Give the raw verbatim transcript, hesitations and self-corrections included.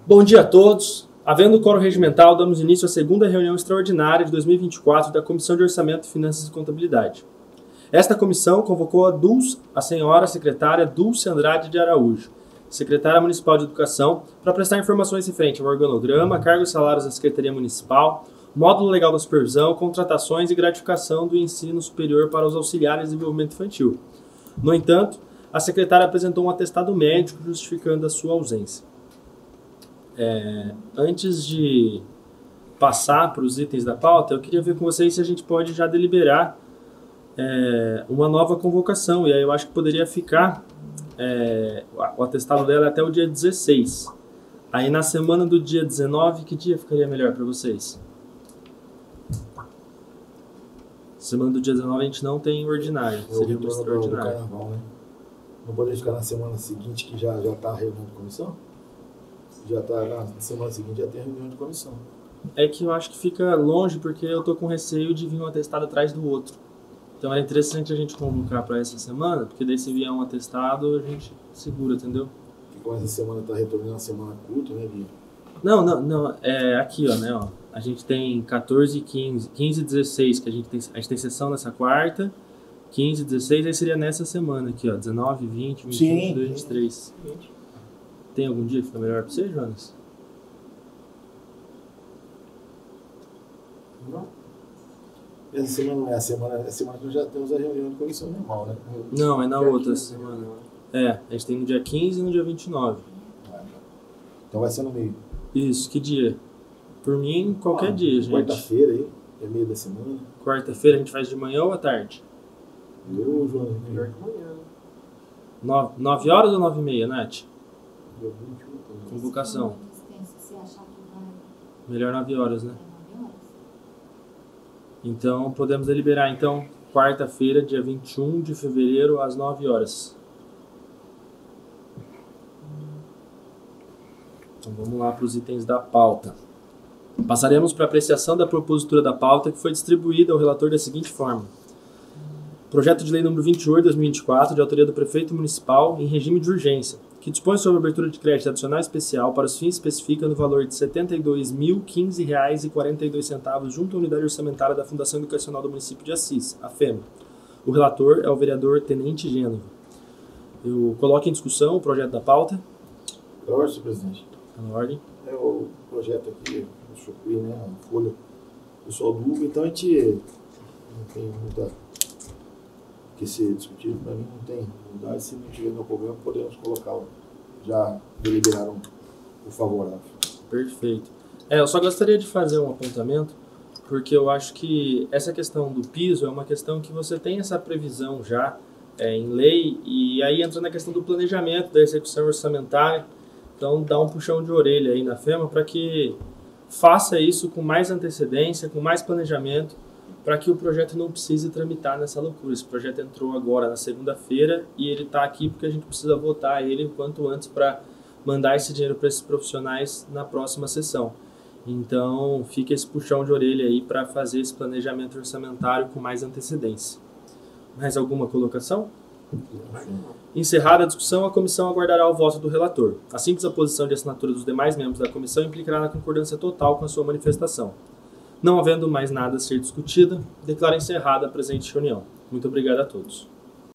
Bom dia a todos. Havendo quórum regimental, damos início à segunda reunião extraordinária de dois mil e vinte e quatro da Comissão de Orçamento, Finanças e Contabilidade. Esta comissão convocou a, Dulce, a senhora secretária Dulce Andrade de Araújo, secretária municipal de Educação, para prestar informações referente ao organograma, cargos e salários da Secretaria Municipal, módulo legal da supervisão, contratações e gratificação do ensino superior para os auxiliares de desenvolvimento infantil. No entanto, a secretária apresentou um atestado médico justificando a sua ausência. É, antes de passar para os itens da pauta, eu queria ver com vocês se a gente pode já deliberar é, uma nova convocação, e aí eu acho que poderia ficar é, o atestado dela até o dia dezesseis. Aí na semana do dia dezenove, que dia ficaria melhor para vocês? Semana do dia dezenove a gente não tem ordinário, seria uma extraordinária. Né? Não poderia ficar na semana seguinte, que já está a reunião de comissão? Já está na semana seguinte, já tem a reunião de comissão. É que eu acho que fica longe, porque eu tô com receio de vir um atestado atrás do outro. Então é interessante a gente convocar para essa semana, porque daí se vier um atestado, a gente segura, entendeu? Porque como essa semana está retornando uma semana curta, né, Gui? Não, não, não. É aqui, ó, né, ó. A gente tem quatorze, quinze, quinze e dezesseis, que a gente tem, a gente tem sessão nessa quarta, quinze e dezesseis, aí seria nessa semana aqui, ó, dezenove, vinte, vinte e um, vinte e dois, vinte e três. Tem algum dia que fica melhor para você, Jonas? Não. Essa semana não é a semana, é a semana que nós já temos a reunião de comissão normal, né? Não, é na outra semana. É, a gente tem no dia quinze e no dia vinte e nove. Então vai ser no meio. Isso, que dia? Por mim, qualquer ah, dia, gente. Quarta-feira aí, é meio da semana. Quarta-feira a gente faz de manhã ou à tarde? Eu, João, melhor que manhã. Nove, nove horas ou nove e meia, Nath? Convocação. Melhor nove horas, né? Então, podemos deliberar, então, quarta-feira, dia vinte e um de fevereiro, às nove horas. Então, vamos lá para os itens da pauta. Passaremos para a apreciação da propositura da pauta, que foi distribuída ao relator da seguinte forma. Projeto de lei número vinte e oito, dois mil e vinte e quatro, de autoria do prefeito municipal, em regime de urgência, que dispõe sobre a abertura de crédito adicional especial para os fins especifica no valor de setenta e dois mil, quinze reais e quarenta e dois centavos junto à unidade orçamentária da Fundação Educacional do Município de Assis, a FEMA. O relator é o vereador Tenente Gênova. Eu coloco em discussão o projeto da pauta. É ordem, senhor presidente. Está na ordem. É o projeto aqui, o Chucuí, né, a folha do Sol do Hugo, então a gente não tem muita que ser discutido, para mim não tem mudar. Se não tiver nenhum problema, podemos colocar, já deliberaram o favorável. Perfeito. É, eu só gostaria de fazer um apontamento, porque eu acho que essa questão do piso é uma questão que você tem essa previsão já é, em lei, e aí entra na questão do planejamento, da execução orçamentária. Então dá um puxão de orelha aí na FEMA para que faça isso com mais antecedência, com mais planejamento, para que o projeto não precise tramitar nessa loucura. Esse projeto entrou agora na segunda-feira e ele está aqui porque a gente precisa votar ele o quanto antes para mandar esse dinheiro para esses profissionais na próxima sessão. Então fica esse puxão de orelha aí para fazer esse planejamento orçamentário com mais antecedência. Mais alguma colocação? Encerrada a discussão, a comissão aguardará o voto do relator. A simples aposição de assinatura dos demais membros da comissão implicará na concordância total com a sua manifestação. Não havendo mais nada a ser discutido, declaro encerrada a presente reunião. Muito obrigado a todos.